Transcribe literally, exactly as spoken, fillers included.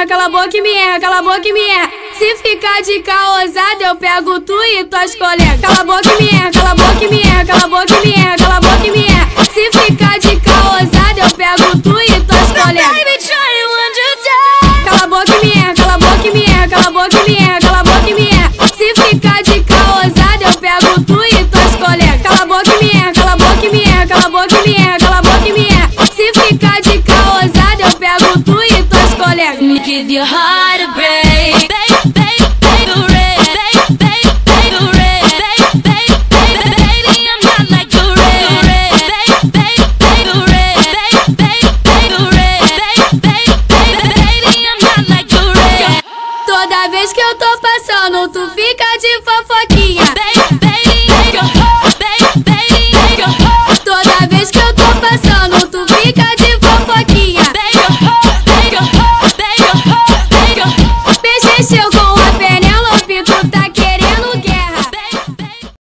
cala a boca e me erra, cala a boca e me erra. Se ficar de caosada, eu pego tu e tuas colegas. Cala a boca e me erra, cala a boca e me erra, cala a boca e me erra, cala a boca e me erra. Se ficar de caosada, eu pego tu e tuas colegas. Cala a boca e me erra, cala a boca e me erra, cala a boca e me erra, cala a boca e me erra. Se ficar de caosada, eu pego tu e tuas colegas. Cala a boca e me erra, cala a boca e me erra, cala a boca e me erra, cala a boca e me erra. Se ficar de caosada, eu pego tu e tuas colegas. Give your heart a break.